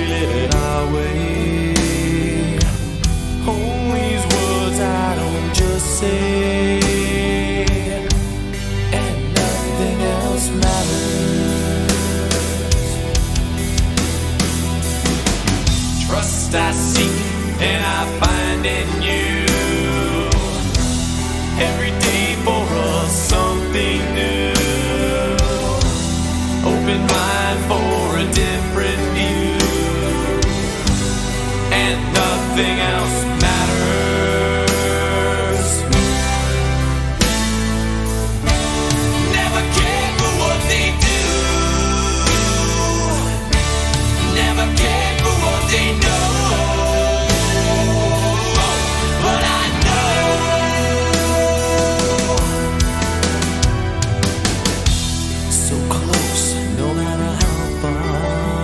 we live it our way. All these words I don't just say, and nothing else matters. Trust I seek and I find in you. Every day for us something new. Open mind for a different view, and nothing else matters. Never cared for what they do. Never cared for what they know. But I know so close, no matter how far.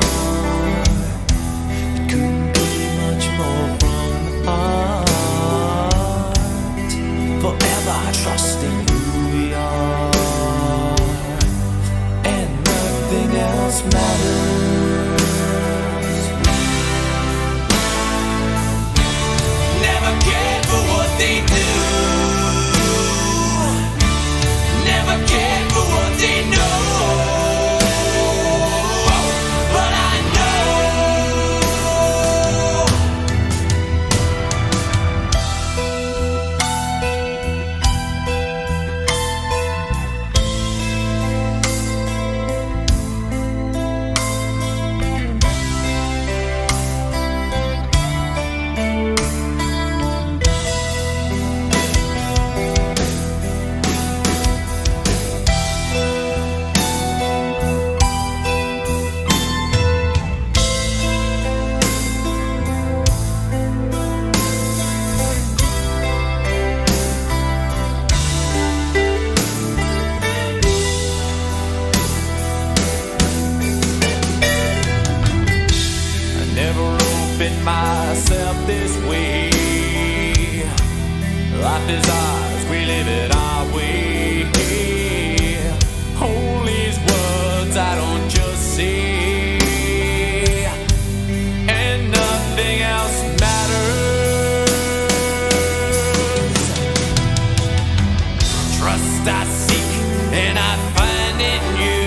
It couldn't be much more from the heart. Forever trusting who we are, and nothing else matters. Never cared for what they do. Never cared for what they know. But I know never opened myself this way. Life is ours, we live it our way. All these words I don't just say, and nothing else matters. Trust I seek and I find in you.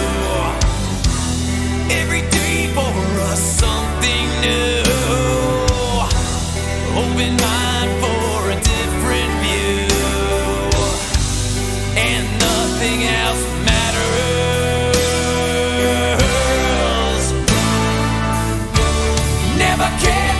Every day for us something new. Open mind for a different view, and nothing else matters. Never cared